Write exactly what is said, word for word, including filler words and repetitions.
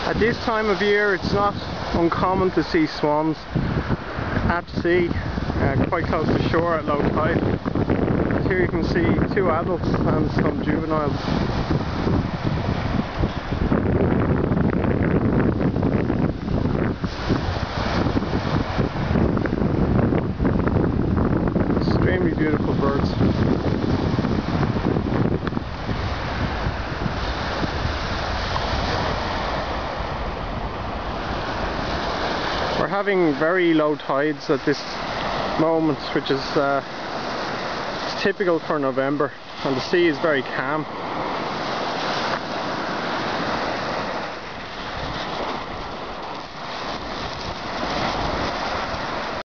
At this time of year it's not uncommon to see swans at sea, uh, quite close to shore at low tide. Here you can see two adults and some juveniles. Extremely beautiful birds. We're having very low tides at this moment, which is uh, typical for November, and the sea is very calm.